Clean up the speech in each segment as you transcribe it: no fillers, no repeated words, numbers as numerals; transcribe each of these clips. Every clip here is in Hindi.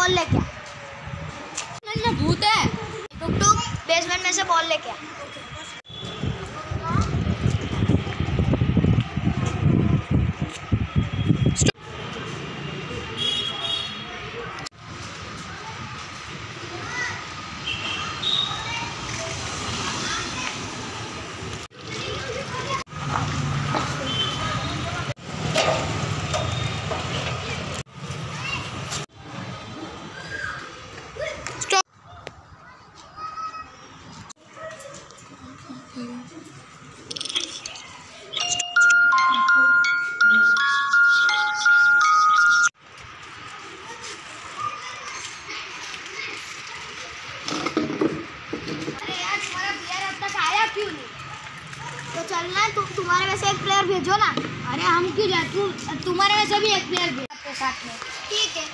बॉल लेके आ। भूत है। टुक टुक बेसमेंट में से बॉल लेके आ। तो चलना है, तुम्हारे में से एक प्लेयर भेजो ना। अरे हम क्यों जाए, तुम्हारे में से भी एक प्लेयर भेज आपके साथ में। ठीक है।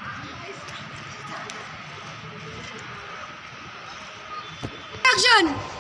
Action!